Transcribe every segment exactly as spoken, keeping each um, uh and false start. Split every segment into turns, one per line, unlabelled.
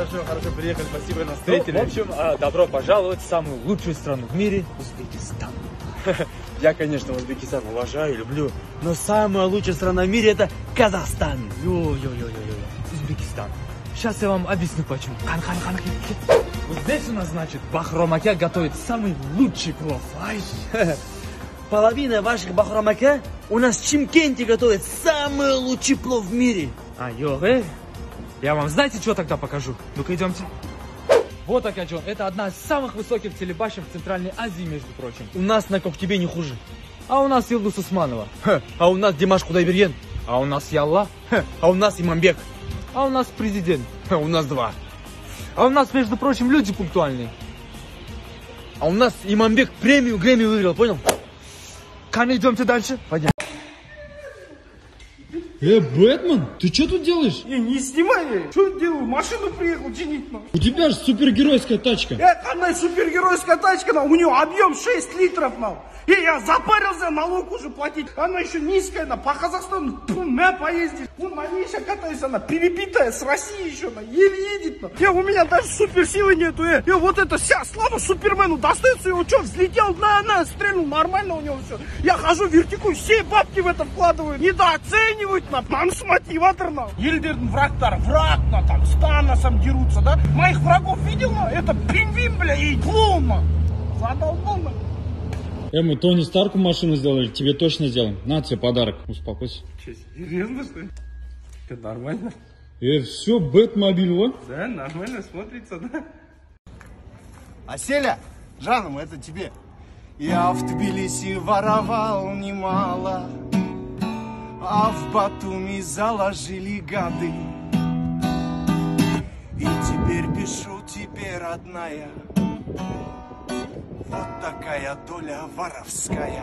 хорошо, хорошо приехали, спасибо, нас встретили.
Ну, в общем, добро пожаловать в самую лучшую страну в мире, Узбекистан.
Я, конечно, Узбекистан уважаю, люблю, но самая лучшая страна в мире это Казахстан.
Йо-йо-йо-йо-йо, Узбекистан. Сейчас я вам объясню почему. Хан, хан, хан, хан. Вот здесь у нас, значит, Бахромаке готовит самый лучший плов.
Ай, половина ваших Бахромаке у нас в Чимкенте готовит самый лучший плов в мире.
А, йо, э? Я вам знаете, что тогда покажу? Ну-ка, идемте. Вот, Акаджон, это одна из самых высоких телебашен в Центральной Азии, между прочим.
У нас на Коктебе не хуже.
А у нас Илдус Усманова.
Ха, а у нас Димаш Кудайберген.
А у нас Ялла.
Ха, а у нас Имамбек.
А у нас президент.
Ха, у нас два.
А у нас, между прочим, люди пунктуальные.
А у нас Имамбек премию Грэмми выиграл, понял?
Кан, идемте дальше. Пойдем.
Э, Бэтмен, ты что тут делаешь?
Не, не снимай, что я делаю? Машину приехал чинить. Ну.
У тебя же супергеройская тачка.
Это одна супергеройская тачка, ну, у нее объем шесть литров. Ну. И я запарился налог уже платить. Она еще низкая, на по Казахстану на поездить. Вон на ней еще катаюсь, она перебитая с Россией еще, на еле едет. На. Я, у меня даже суперсилы нету. Э. Я вот это вся слава Супермену достается, его что, взлетел, на, на, стрельнул, нормально у него все. Я хожу вертикую, все бабки в это вкладываю. Недооценивают, на, нам с мотиватор, на. Елдердің врагтары, враг, на, там, с Таносом дерутся, да? Моих врагов видел, на? Это пингвин, бля, и клоун, на. Задолбал, на.
Э, мы Тони Старку машину сделали, тебе точно сделаем. На тебе подарок, успокойся.
Че, серьезно, что ли? Это нормально?
Э, все, Бэтмобиль, вот.
Да, нормально смотрится, да?
Аселя, Жаном, это тебе. Я в Тбилиси воровал немало, а в Батуми заложили гады. И теперь пишу тебе, родная, вот такая доля воровская.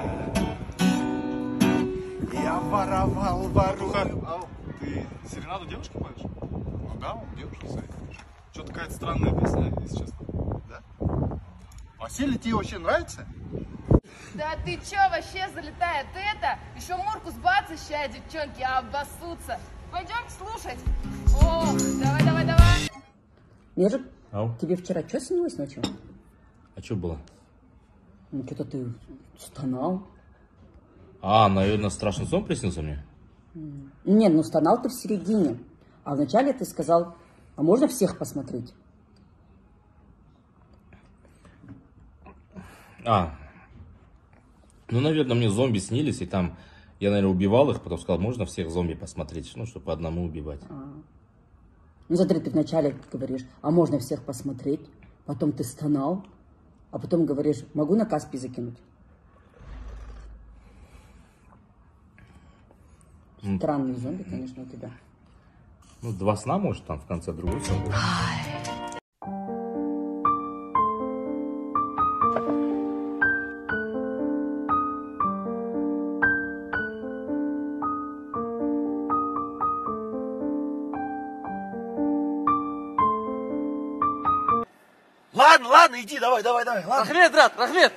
Я воровал, ворую.
А ты серенаду девушке поешь? Ну да, он девушке своей. Что-то какая-то странная песня, если честно. Да? Василий, тебе вообще нравится?
Да ты чё, вообще залетает это? Еще Мурку сбаться ща, девчонки, обоссутся. Пойдемте слушать. Ох, давай, давай, давай.
Нежик,
Ау.
тебе вчера что снилось ночью?
А что было?
Ну, что-то ты стонал.
А, наверное, страшный сон приснился мне?
Нет, ну стонал ты в середине. А вначале ты сказал, а можно всех посмотреть?
А, ну, наверное, мне зомби снились, и там я, наверное, убивал их, потом сказал, можно всех зомби посмотреть, ну, чтобы по одному убивать.
А. Ну, смотри, ты вначале говоришь, а можно всех посмотреть, потом ты стонал, а потом говоришь, могу на Каспий закинуть? Странный зомби, конечно, у тебя.
Ну, два сна, может, там в конце другой сон был.
Ладно, ладно, иди, давай, давай, давай.
Рахмет, брат, Рахмет.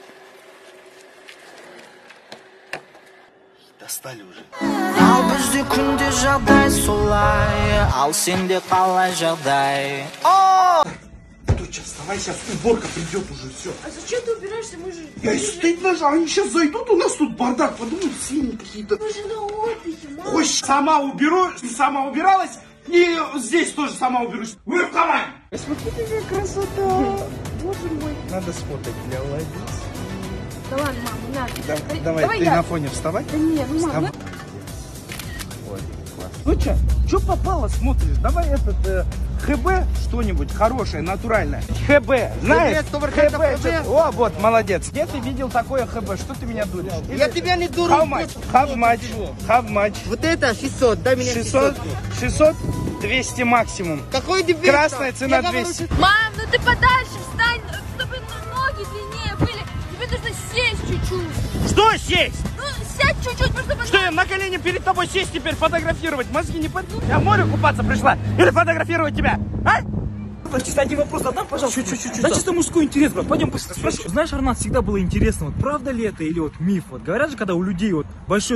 Достали уже.
Ал бізде күнде жағдай солай, ал сенде қалай жағдай.
Доча, вставай, сейчас уборка придет уже, все.
А зачем ты убираешься? Мы же...
Я и стыдно же, они сейчас зайдут, у нас тут бардак, подумают, свиньи какие-то.
Мы же на отдыхе, мама.
Хочешь, сама уберу, сама убиралась, и здесь тоже сама уберусь. Вы в команде. Смотри, какая красота. Боже мой. Надо сфотать для Владимира.
Да ладно, мам, не надо.
Да,
Да,
давай,
давай
ты
я.
на фоне вставай.
Да не, ну мам,
Вставай. Ой, класс. Ну что, что попало, смотришь? Давай этот э, ХБ что-нибудь хорошее, натуральное. ХБ, знаешь? ХБ. О, вот, молодец. Где ты видел такое ХБ? Что ты меня дуришь?
Я тебя не дуру.
How much? How much? How much?
Вот это шестьсот, дай мне
шестьсот? шестьсот? двести максимум.
Какой тебе?
Красная цена двести.
Мам, ну ты подальше встань, чтобы ноги длиннее были. Тебе нужно сесть чуть-чуть.
Что сесть?
Ну, сядь чуть-чуть, просто...
Что я на колени перед тобой сесть теперь фотографировать? Мозги не под... Я в море купаться пришла? Или фотографировать тебя? А?
Чисто один вопрос задам, пожалуйста. Чуть-чуть. Да, чисто мужской интерес, брат. Пойдем быстро спроси. Знаешь, Арнат, всегда было интересно, вот правда ли это или вот миф? Вот говорят же, когда у людей вот большой нос,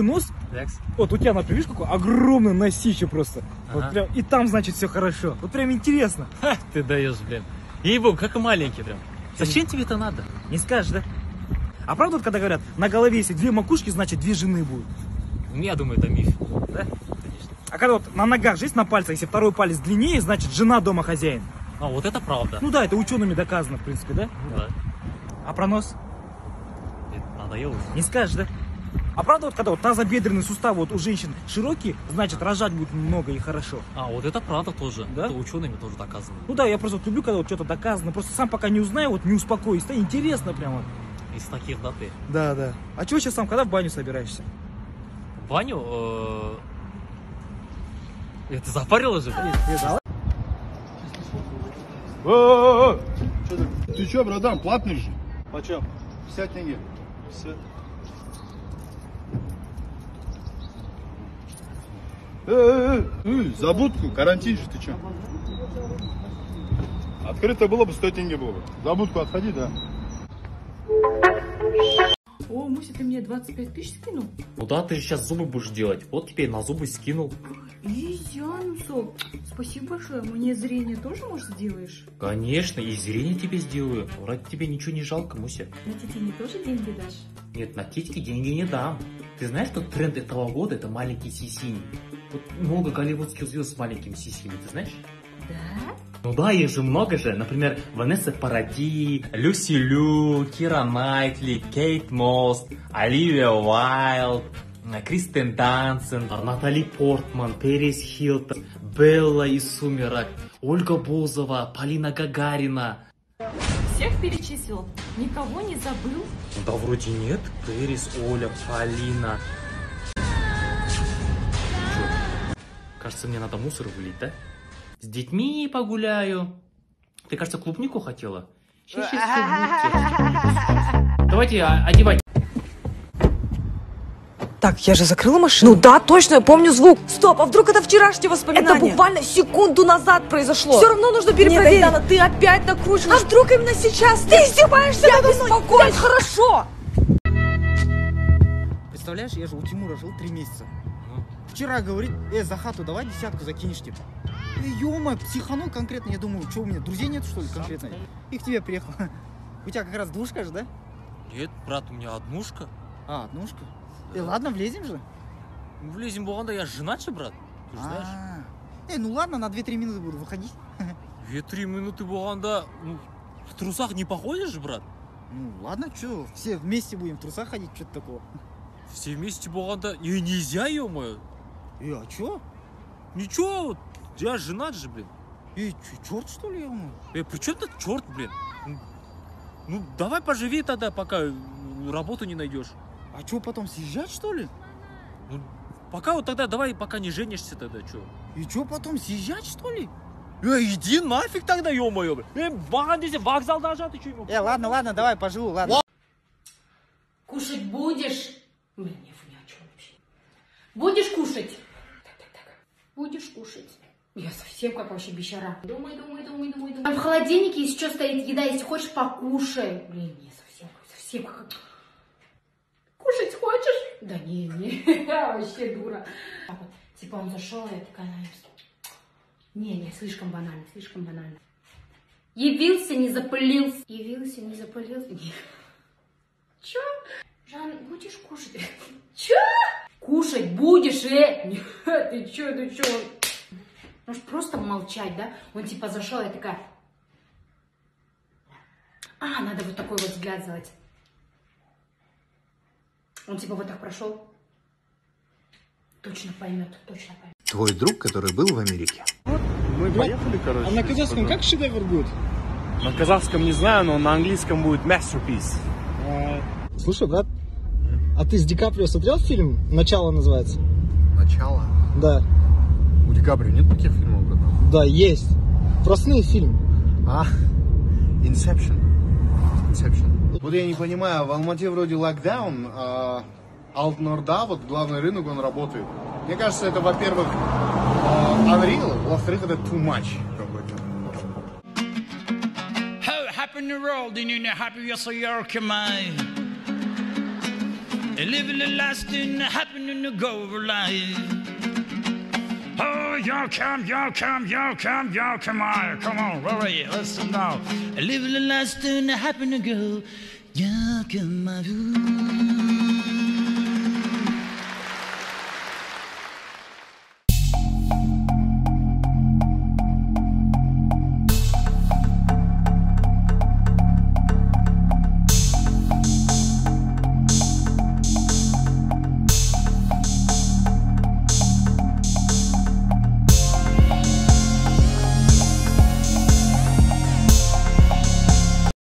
Лекс.
Вот у тебя, например, видишь, какой огромный носище просто.
Ага.
Вот прям, и там, значит, все хорошо. Вот прям интересно.
Ха, ты даешь, блин. Ей-богу, как и маленький прям. Зачем тебе это надо?
Не скажешь, да? А правда, вот когда говорят, на голове если две макушки, значит две жены будут?
Я думаю, это миф.
Да? А когда вот на ногах же есть на пальцах, если второй палец длиннее, значит жена дома хозяин.
А вот это правда.
Ну да, это учеными доказано, в принципе, да?
Ну да.
А про нос?
Надоело.
Не скажешь, да? А правда, вот когда вот тазобедренный сустав вот у женщин широкий, значит рожать будет много и хорошо.
А вот это правда тоже.
Да?
Это учеными тоже доказано.
Ну да, я просто вот люблю, когда вот что-то доказано. Просто сам пока не узнаю, вот не успокоюсь. Да, интересно прямо.
Из таких, да, ты?
Да, да. А чего сейчас сам, когда в баню собираешься?
В баню? Э... Это запарило же?
Ты чё, братан, платный же? Почем? пятьдесят тенге. пятьдесят. Эй, эй, за будку, карантин же, ты чё? Открыто было бы, сто тенге было бы. За будку отходи, да.
О, Муся, ты мне двадцать пять тысяч скинул?
Ну да, ты же сейчас зубы будешь делать. Вот теперь на зубы скинул.
Изянцо, спасибо большое. Мне зрение тоже, может, сделаешь?
Конечно, и зрение тебе сделаю. Ради тебе ничего не жалко, Муся.
На тетине тоже деньги дашь?
Нет, на титьки деньги не дам. Ты знаешь, что тренд этого года это маленькие сисини? Вот много голливудских звезд с маленькими сисями, ты знаешь?
Да?
Ну да, их же много же. Например, Ванесса Паради, Люси Лю, Кира Найтли, Кейт Мосс, Оливия Уайлд, Кристен Дансен, Натали Портман, Пэрис Хилтон, Белла из «Сумерок», Ольга Бузова, Полина Гагарина.
Всех перечислил? Никого не забыл?
Да вроде нет. Пэрис, Оля, Полина. Чё? Кажется, мне надо мусор вылить, да? С детьми погуляю. Ты, кажется, клубнику хотела? Сейчас, сейчас, давайте одевать.
Так, я же закрыла машину. Ну да, точно, я помню звук. Стоп, а вдруг это вчерашнее воспоминание? Это буквально секунду назад произошло. Все равно нужно перепроверить. Нет, Айдана, ты опять накручиваешь. А вдруг именно сейчас? Ты издеваешься надо мной? Беспокойся. Хорошо.
Представляешь, я же у Тимура жил три месяца. Вчера говорит, э, за хату давай десятку закинешь, типа. Ё-моё, психанул конкретно. Я думаю, что у меня, друзей нет, что ли, конкретно? И к тебе приехал. У тебя как раз двушка же, да?
Нет, брат, у меня однушка.
А, однушка? Э, ладно, влезем же?
Ну, влезем, Буганда, я женат же, брат. Ты же знаешь.
Э, ну ладно, на две-три минуты буду выходить.
две-три минуты, Буганда, ну, в трусах не походишь, брат?
Ну, ладно, что, все вместе будем в трусах ходить, что-то такого.
Все вместе, Буганда, и нельзя, ё-моё.
Э, а чё?
Ничего, я женат же, блин.
Эй, черт, что ли, ё-моё?
Э, при чем тут черт, блин? Ну, ну, давай поживи тогда, пока работу не найдешь.
А что, потом съезжать, что ли?
Ну, пока вот тогда, давай, пока не женишься тогда, что?
И что, потом съезжать, что ли?
Э, иди нафиг тогда, ё-моё. Э, Багандизе, вокзал даже, ты что ему?
Э, ладно, ладно, давай, поживу, ладно.
Кушать будешь? Блин, не фу, ни о чем вообще. Будешь кушать? Так, так, так. Будешь кушать? Я совсем как вообще бещара. Думай, думай, думай, думай, думай. Там в холодильнике еще стоит еда, если хочешь, покушай. Блин, не совсем, совсем как... Кушать хочешь? Да не, не, вообще дура. Так вот, типа он зашел, я такая, наверное, не, не, слишком банально, слишком банально. Явился, не запылился. Явился, не запылился. Не. Чё? Жан, будешь кушать? Чё? Кушать будешь, э? Нет, ты чё, ты чё? Может просто молчать, да? Он типа зашел, я такая... А, надо вот такой вот взгляд сделать. Он типа вот так прошел. Точно поймет, точно поймет.
Твой друг, который был в Америке.
Мы поехали, короче.
А на казахском как шедевр будет?
На казахском не знаю, но на английском будет masterpiece.
А, слушай, брат, а ты с Ди Каприо смотрел фильм «Начало» называется?
Начало?
Да.
У Ди Каприо нет таких фильмов, братан?
Да, есть. Простые фильм.
А, Inception. Inception. Вот я не понимаю, в Алмате вроде локдаун, а Алтнорда, вот главный рынок, он работает. Мне кажется, это, во-первых, Unreal, во-вторых, это too much какой-то.
How happy in the world in a happy yes or your command. living the last thing happening to go life. Oh, y'all come, y'all come, y'all come, y'all come on, come on, all right, listen now. Living the last thing happening to go, y'all come on.